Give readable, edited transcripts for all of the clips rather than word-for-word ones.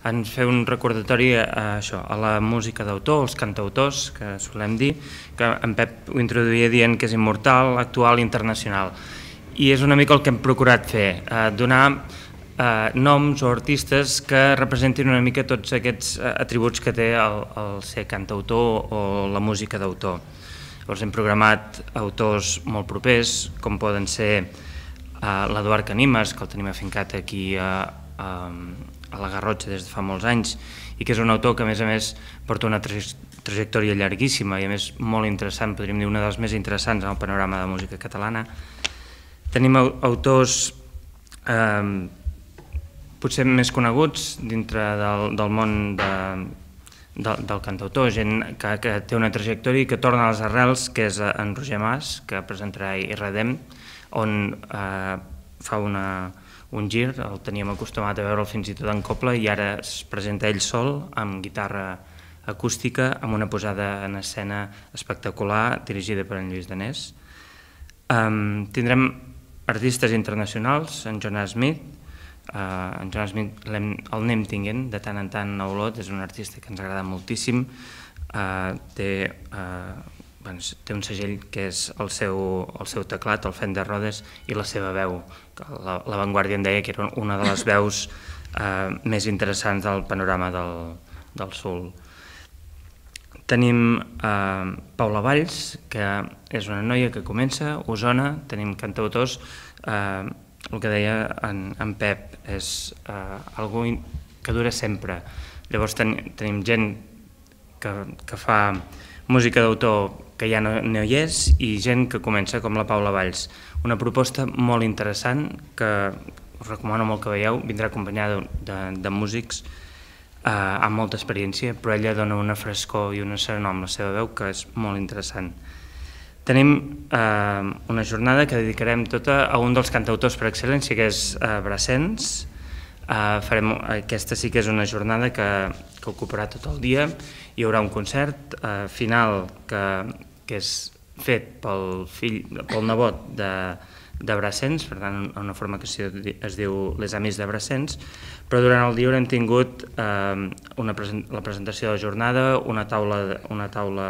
en fer un recordatori a la música d'autor, els cantautors, que solem dir, que en Pep ho introduïa dient que és immortal, actual i internacional. I és una mica el que hem procurat fer, donar noms o artistes que representin una mica tots aquests atributs que té el ser cantautor o la música d'autor. Llavors hem programat autors molt propers, com poden ser l'Eduard Canimes, que el tenim afincat aquí a la Garrotxa des de fa molts anys, i que és un autor que a més porta una trajectòria llarguíssima i a més molt interessant, podríem dir una de les més interessants en el panorama de música catalana. Tenim autors potser més coneguts dintre del món del cantautor, gent que té una trajectòria i que torna a les arrels, que és en Roger Mas, que presentarà Irredem, on fa un gir, el teníem acostumat a veure'l fins i tot en cobla i ara es presenta ell sol amb guitarra acústica, amb una posada en escena espectacular dirigida per en Lluís Danés. Tindrem artistes internacionals, en Jonas Smith. En Jonas Smith el anem tenint de tant en tant a Olot, és un artista que ens agrada moltíssim, té un segell que és el seu teclat, el Fender Rhodes, i la seva veu, que La Vanguardia en deia que era una de les veus més interessants del panorama del soul. Tenim Paula Valls, que és una noia que comença, Osona, tenim cantautors, el que deia en Pep, és algú que dura sempre. Llavors tenim gent que fa música d'autor que ja no hi és i gent que comença com la Paula Valls. Una proposta molt interessant que us recomano molt que veieu, vindrà acompanyada de músics amb molta experiència, però ella dona una frescor i una serenor amb la seva veu que és molt interessant. Tenim una jornada que dedicarem tota a un dels cantautors per excel·lència, que és Brassens. Aquesta sí que és una jornada que ocuparà tot el dia. Hi haurà un concert final que és fet pel nebot de Brassens, per tant, una formació que es diu Les Amis de Brassens, però durant el dia haurem tingut la presentació de la jornada, una taula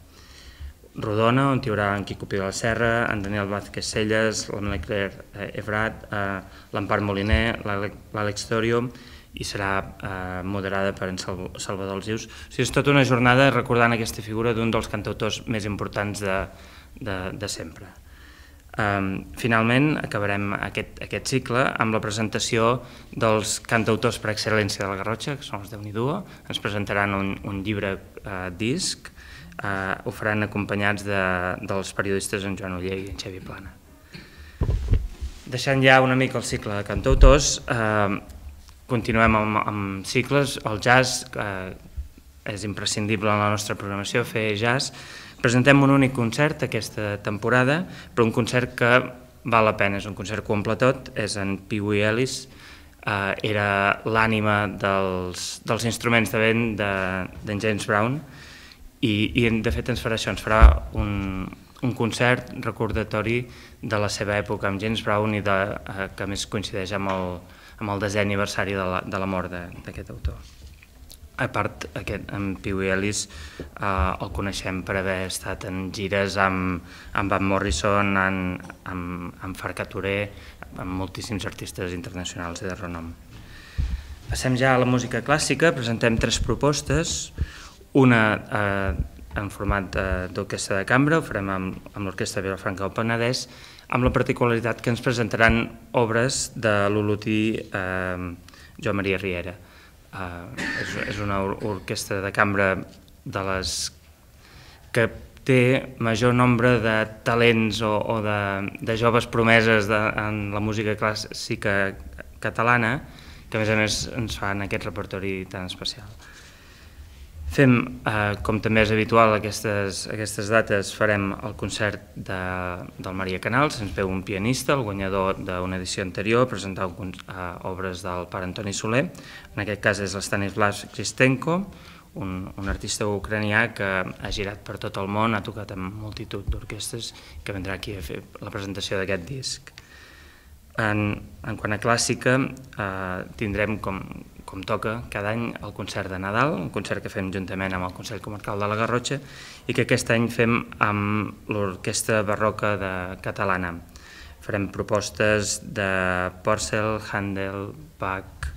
rodona, on hi haurà en Quico Pi de la Serra, en Daniel Vázquez Selles, la Claire Evrat, l'Empar Moliner, l'Àlex Torio, i serà moderada per en Salvador Alsius. O sigui, és tota una jornada recordant aquesta figura d'un dels cantautors més importants de sempre. Finalment, acabarem aquest cicle amb la presentació dels cantautors per excel·lència de la Garrotxa, que són els Déu-n'hi-do. Ens presentaran un llibre disc, ho faran acompanyats dels periodistes en Joan Oller i en Xavi Plana. Deixant ja una mica el cicle de cantautors, continuem amb cicles. El jazz és imprescindible en la nostra programació, fer jazz. Presentem un únic concert aquesta temporada, però un concert que val la pena, és un concert completot, és en Pee Wee Ellis, era l'ànima dels instruments de vent d'en James Brown, i de fet ens farà això, ens farà un concert recordatori de la seva època amb James Brown i que a més coincideix amb el 10è aniversari de la mort d'aquest autor. A part, en Pee Wee Ellis el coneixem per haver estat en gires amb Van Morrison, amb Farka Touré, amb moltíssims artistes internacionals i de renom. Passem ja a la música clàssica, presentem 3 propostes. Una en format d'orquestra de cambra, ho farem amb l'Orquestra Vilafranca del Penedès, amb la particularitat que ens presentaran obres de l'olotí Joan Maria Riera. És una orquestra de cambra de les que té major nombre de talents o de joves promeses en la música clàssica catalana, que a més ens fan aquest repertori tan especial. Fem, com també és habitual aquestes dates, farem el concert del Maria Canals, ens veu un pianista, el guanyador d'una edició anterior, presentar obres del pare Antoni Soler, en aquest cas és l'Stanislas Kristenko, un artista ucranià que ha girat per tot el món, ha tocat amb multitud d'orquestres, que vindrà aquí a fer la presentació d'aquest disc. En quant a clàssica, tindrem, com com toca cada any, el concert de Nadal, un concert que fem juntament amb el Consell Comarcal de la Garrotxa i que aquest any fem amb l'Orquestra Barroca Catalana. Farem propostes de Purcell, Handel, Bach,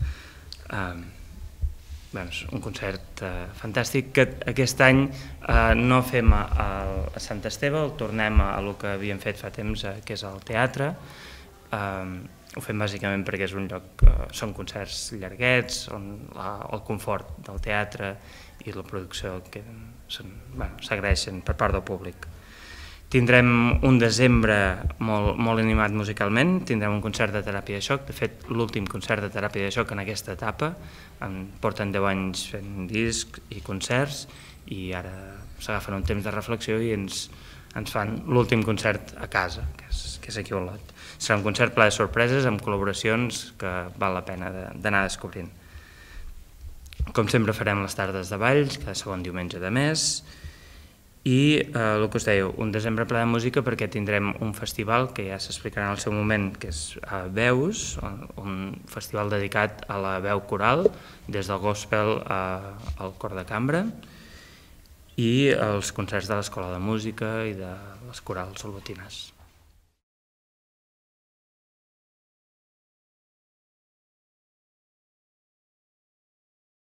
un concert fantàstic que aquest any no fem a Sant Esteve, el tornem a el que havíem fet fa temps, que és el teatre. Ho fem bàsicament perquè és un lloc, són concerts llarguets, on el confort del teatre i la producció s'agraeixen per part del públic. Tindrem un desembre molt animat musicalment, tindrem un concert de teràpia de xoc, de fet l'últim concert de teràpia de xoc en aquesta etapa, porten 10 anys fent discs i concerts i ara s'agafen un temps de reflexió i ens fan l'últim concert a casa, que és aquí a Olot. Serà un concert ple de sorpreses amb col·laboracions que val la pena d'anar descobrint. Com sempre farem les tardes de balls, cada segon diumenge de mes, i el que us deia, un desembre ple de música perquè tindrem un festival que ja s'explicarà en el seu moment, que és Veus, un festival dedicat a la veu coral, des del gospel al cor de cambra, i els concerts de l'Escola de Música i de les corals olotines.